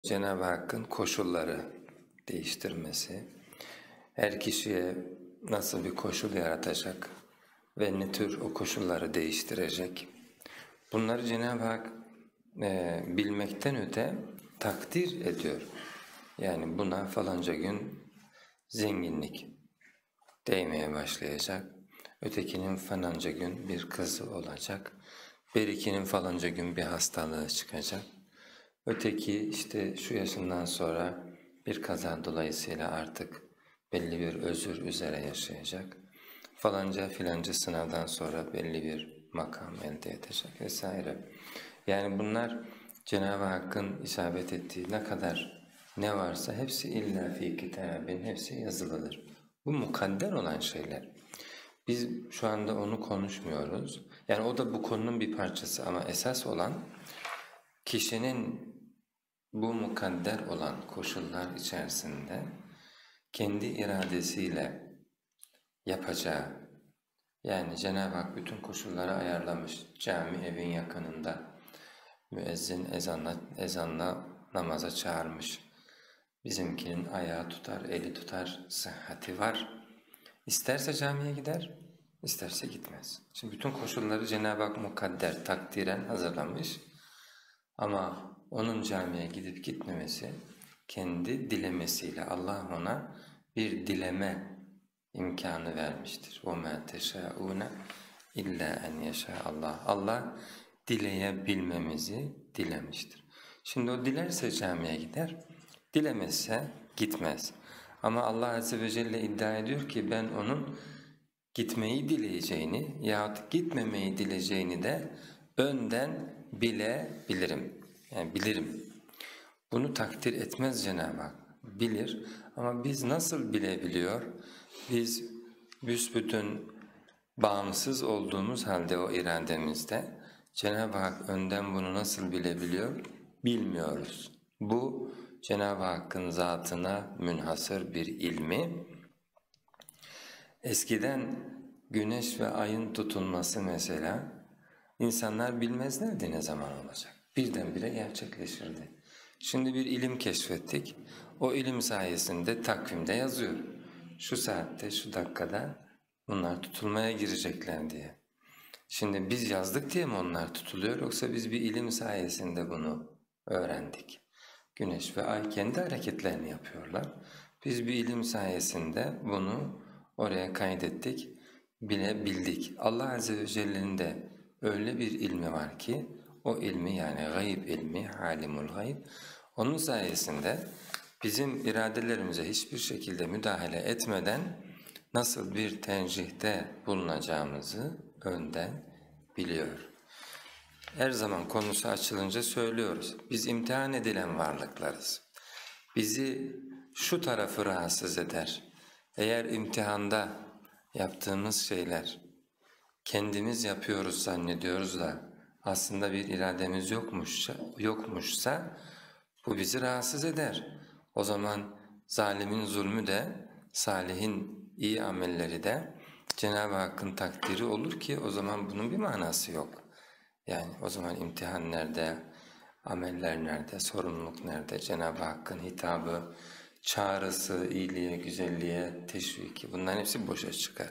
Cenab-ı Hakk'ın koşulları değiştirmesi, her kişiye nasıl bir koşul yaratacak ve ne tür o koşulları değiştirecek. Bunları Cenab-ı Hak bilmekten öte takdir ediyor. Yani buna falanca gün zenginlik değmeye başlayacak, ötekinin falanca gün bir kızı olacak, berikinin falanca gün bir hastalığı çıkacak. Öteki işte şu yaşından sonra bir kaza dolayısıyla artık belli bir özür üzere yaşayacak. Falanca filanca sınavdan sonra belli bir makam elde edecek vesaire. Yani bunlar Cenab-ı Hakk'ın isabet ettiği ne kadar ne varsa hepsi illa fi kitabin, hepsi yazılıdır. Bu mukadder olan şeyler. Biz şu anda onu konuşmuyoruz. Yani o da bu konunun bir parçası ama esas olan kişinin bu mukadder olan koşullar içerisinde kendi iradesiyle yapacağı, yani Cenab-ı Hak bütün koşulları ayarlamış, cami evin yakınında, müezzin ezanla namaza çağırmış, bizimkinin ayağı tutar, eli tutar, sıhhati var. İsterse camiye gider, isterse gitmez. Şimdi bütün koşulları Cenab-ı Hak mukadder, takdiren hazırlamış. Ama onun camiye gidip gitmemesi kendi dilemesiyle Allah ona bir dileme imkanı vermiştir. وَمَا تَشَاءُونَ اِلَّا اَنْ يَشَاءَ Allah. Allah dileyebilmemizi dilemiştir. Şimdi o dilerse camiye gider, dilemezse gitmez. Ama Allah Azze ve Celle iddia ediyor ki ben onun gitmeyi dileyeceğini yahut gitmemeyi dileyeceğini de önden bilebilirim. Yani bilirim. Bunu takdir etmez Cenab-ı Hak. Bilir ama biz nasıl bilebiliyor? Biz büsbütün bağımsız olduğumuz halde o irademizde Cenab-ı Hak önden bunu nasıl bilebiliyor? Bilmiyoruz. Bu Cenab-ı Hakk'ın zatına münhasır bir ilmi. Eskiden güneş ve ayın tutulması mesela insanlar bilmezlerdi ne zaman olacak. Birdenbire gerçekleşirdi. Şimdi bir ilim keşfettik. O ilim sayesinde takvimde yazıyor. Şu saatte, şu dakikada bunlar tutulmaya girecekler diye. Şimdi biz yazdık diye mi onlar tutuluyor yoksa biz bir ilim sayesinde bunu öğrendik? Güneş ve ay kendi hareketlerini yapıyorlar. Biz bir ilim sayesinde bunu oraya kaydettik, bildik. Allah Azze ve Celle'nin de öyle bir ilmi var ki o ilmi yani gayb ilmi, halimul gayb, onun sayesinde bizim iradelerimize hiçbir şekilde müdahale etmeden nasıl bir tercihte bulunacağımızı önden biliyor. Her zaman konusu açılınca söylüyoruz. Biz imtihan edilen varlıklarız. Bizi şu tarafı rahatsız eder. Eğer imtihanda yaptığımız şeyler kendimiz yapıyoruz zannediyoruz da aslında bir irademiz yokmuşsa bu bizi rahatsız eder. O zaman zalimin zulmü de salihin iyi amelleri de Cenab-ı Hakk'ın takdiri olur ki o zaman bunun bir manası yok. Yani o zaman imtihan nerede, ameller nerede, sorumluluk nerede, Cenab-ı Hakk'ın hitabı, çağrısı, iyiliğe, güzelliğe, teşviki bunların hepsi boşa çıkar.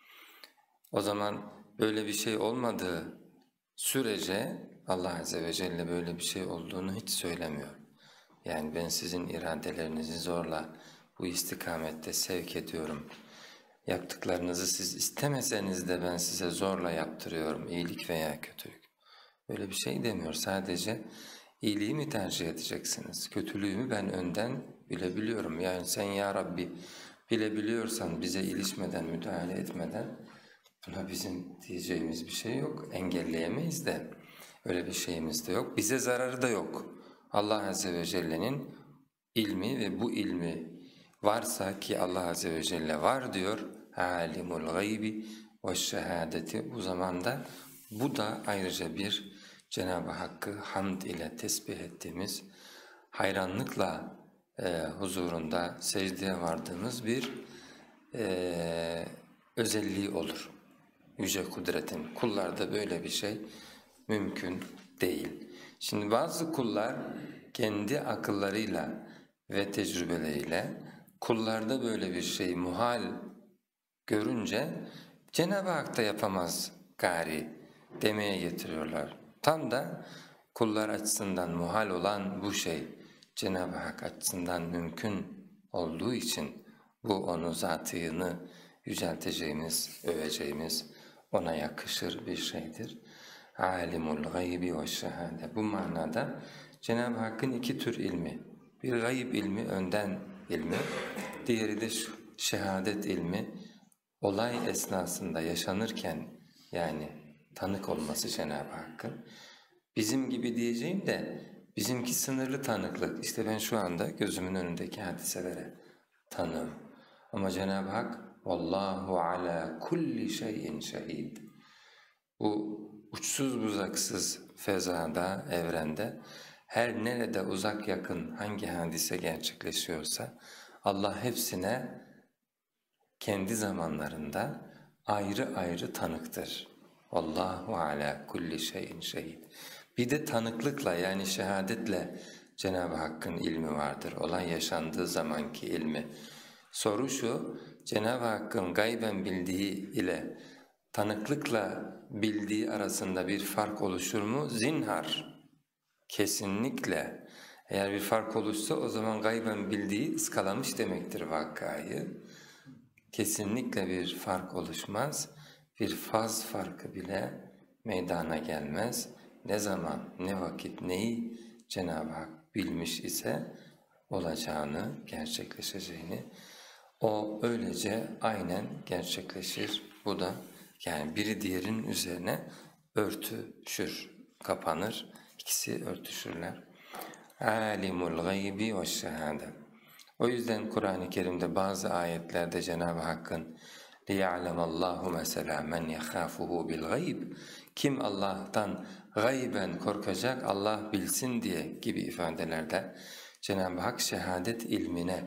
O zaman böyle bir şey olmadığı sürece Allah Azze ve Celle böyle bir şey olduğunu hiç söylemiyor. Yani ben sizin iradelerinizi zorla bu istikamette sevk ediyorum. Yaptıklarınızı siz istemeseniz de ben size zorla yaptırıyorum, iyilik veya kötülük. Öyle bir şey demiyor, sadece iyiliği mi tercih edeceksiniz, kötülüğümü ben önden bilebiliyorum. Yani sen ya Rabbi bilebiliyorsan bize ilişmeden, müdahale etmeden buna bizim diyeceğimiz bir şey yok, engelleyemeyiz de öyle bir şeyimiz de yok, bize zararı da yok. Allah Azze ve Celle'nin ilmi ve bu ilmi varsa ki Allah Azze ve Celle var diyor, alimul gaybi ve şehadeti, bu zamanda bu da ayrıca bir Cenab-ı Hakk'ı hamd ile tesbih ettiğimiz, hayranlıkla huzurunda secdeye vardığımız bir özelliği olur. Yüce kudretin, kullarda böyle bir şey mümkün değil. Şimdi bazı kullar kendi akıllarıyla ve tecrübeleriyle kullarda böyle bir şey muhal görünce Cenab-ı Hak da yapamaz gari demeye getiriyorlar. Tam da kullar açısından muhal olan bu şey Cenab-ı Hak açısından mümkün olduğu için bu onu zatını yücelteceğimiz, öveceğimiz, ona yakışır bir şeydir. Alimul gaybi ve şehade. Bu manada Cenab-ı Hakk'ın iki tür ilmi. Bir gayb ilmi, önden ilmi, diğeri de şehadet ilmi. Olay esnasında yaşanırken yani tanık olması Cenab-ı Hakk'ın. Bizim gibi diyeceğim de bizimki sınırlı tanıklık. İşte ben şu anda gözümün önündeki hadiselere tanığım. Ama Cenab-ı Hak Vallahu ala kulli şeyin şehid. Bu uçsuz bucaksız fezada, evrende her nerede uzak yakın hangi hadise gerçekleşiyorsa Allah hepsine kendi zamanlarında ayrı ayrı tanıktır. Allahu ala kulli şeyin şehid. Bir de tanıklıkla yani şehadetle Cenab-ı Hakk'ın ilmi vardır. Olay yaşandığı zamanki ilmi. Soru şu, Cenab-ı Hakk'ın gayben bildiği ile tanıklıkla bildiği arasında bir fark oluşur mu? Zinhar. Kesinlikle. Eğer bir fark oluşsa o zaman gayben bildiği ıskalamış demektir vakayı. Kesinlikle bir fark oluşmaz, bir faz farkı bile meydana gelmez. Ne zaman, ne vakit, neyi Cenab-ı Hak bilmiş ise olacağını, gerçekleşeceğini, o öylece aynen gerçekleşir. Bu da yani biri diğerinin üzerine örtüşür, kapanır, ikisi örtüşürler. Alimul gaybi ve şehade. O yüzden Kur'an-ı Kerim'de bazı ayetlerde Cenab-ı Hakk'ın لِيَعْلَمَ اللّٰهُ مَسَلًا مَنْ يَخَافُهُ بِالْغَيْبِ Kim Allah'tan gayben korkacak Allah bilsin diye gibi ifadelerde Cenab-ı Hak şehadet ilmine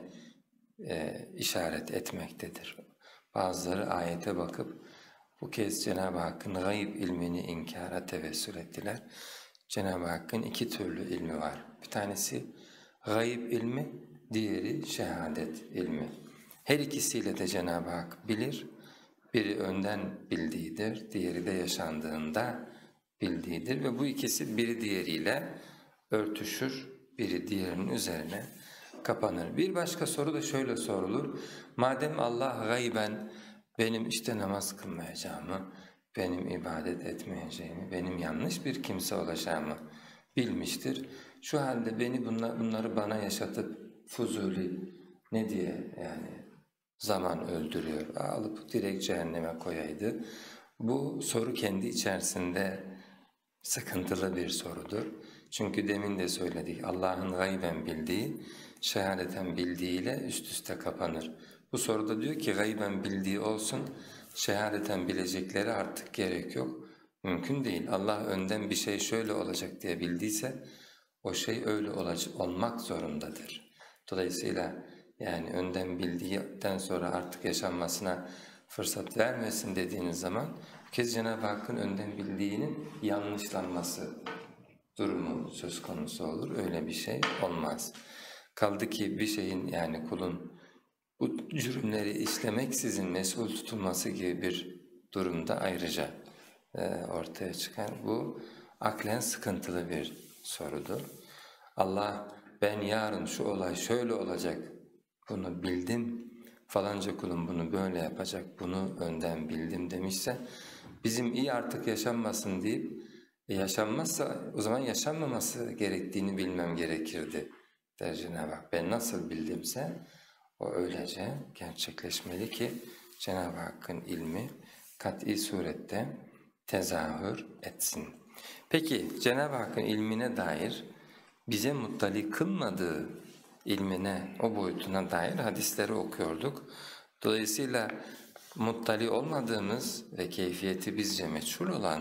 işaret etmektedir. Bazıları ayete bakıp bu kez Cenab-ı Hakk'ın gayb ilmini inkara tevessül ettiler. Cenab-ı Hakk'ın iki türlü ilmi var. Bir tanesi gayb ilmi, diğeri şehadet ilmi. Her ikisiyle de Cenab-ı Hak bilir. Biri önden bildiğidir, diğeri de yaşandığında bildiğidir ve bu ikisi biri diğeriyle örtüşür, biri diğerinin üzerine kapanır. Bir başka soru da şöyle sorulur. Madem Allah gayben benim işte namaz kılmayacağımı, benim ibadet etmeyeceğimi, benim yanlış bir kimse olacağımı bilmiştir. Şu halde beni bunları bana yaşatıp Fuzuli ne diye yani zaman öldürüyor, alıp direkt cehenneme koyaydı. Bu soru kendi içerisinde sıkıntılı bir sorudur. Çünkü demin de söyledik, Allah'ın gayben bildiği, şehadeten bildiğiyle üst üste kapanır. Bu soruda diyor ki gayben bildiği olsun, şehadeten bilecekleri artık gerek yok. Mümkün değil. Allah önden bir şey şöyle olacak diye bildiyse, o şey öyle olmak zorundadır. Dolayısıyla yani önden bildikten sonra artık yaşanmasına fırsat vermesin dediğiniz zaman bu kez Cenab-ı Hakk'ın önden bildiğinin yanlışlanması durumu söz konusu olur. Öyle bir şey olmaz. Kaldı ki bir şeyin yani kulun bu cürümleri işlemeksizin mesul tutulması gibi bir durumda ayrıca ortaya çıkar. Bu aklen sıkıntılı bir sorudur. Allah ben yarın şu olay şöyle olacak bunu bildim, falanca kulum bunu böyle yapacak, bunu önden bildim demişse bizim iyi artık yaşanmasın deyip yaşanmazsa o zaman yaşanmaması gerektiğini bilmem gerekirdi der Cenab-ı Hak. Ben nasıl bildimse o öylece gerçekleşmeli ki Cenab-ı Hakk'ın ilmi kat'i surette tezahür etsin. Peki Cenab-ı Hakk'ın ilmine dair bize muttali kılmadığı ilmine, o boyutuna dair hadisleri okuyorduk. Dolayısıyla muttali olmadığımız ve keyfiyeti bizce meçhul olan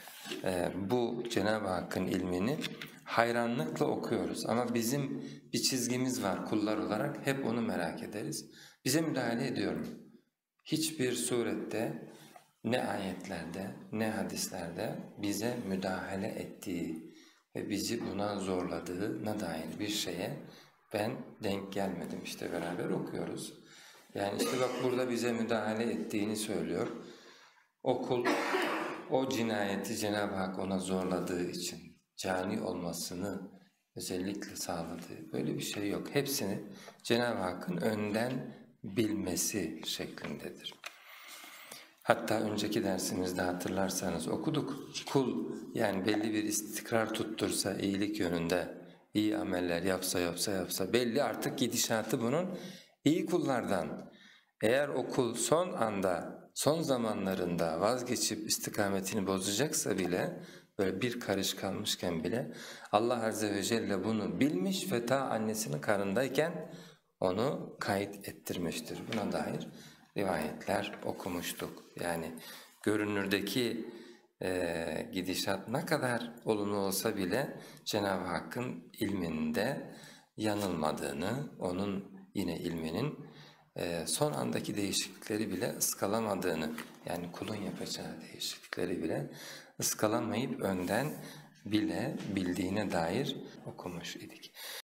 bu Cenab-ı Hakk'ın ilmini hayranlıkla okuyoruz. Ama bizim bir çizgimiz var kullar olarak, hep onu merak ederiz. Bize müdahale ediyor mu? Hiçbir surette ne ayetlerde ne hadislerde bize müdahale ettiği ve bizi buna zorladığına dair bir şeye ben denk gelmedim. İşte beraber okuyoruz. Yani işte bak burada bize müdahale ettiğini söylüyor. O kul o cinayeti Cenab-ı Hak ona zorladığı için cani olmasını özellikle sağladığı böyle bir şey yok. Hepsini Cenab-ı Hakk'ın önden bilmesi şeklindedir. Hatta önceki dersimizde hatırlarsanız okuduk. Kul yani belli bir istikrar tuttursa iyilik yönünde, iyi ameller yapsa belli artık gidişatı bunun iyi kullardan. Eğer o kul son anda, son zamanlarında vazgeçip istikametini bozacaksa bile, böyle bir karış kalmışken bile Allah Azze ve Celle bunu bilmiş ve ta annesinin karnındayken onu kayıt ettirmiştir. Buna dair rivayetler okumuştuk. Yani görünürdeki gidişat ne kadar olumlu olsa bile Cenab-ı Hakk'ın ilminde yanılmadığını, onun yine ilminin son andaki değişiklikleri bile ıskalamadığını, yani kulun yapacağı değişiklikleri bile ıskalamayıp önden bile bildiğine dair okumuş idik.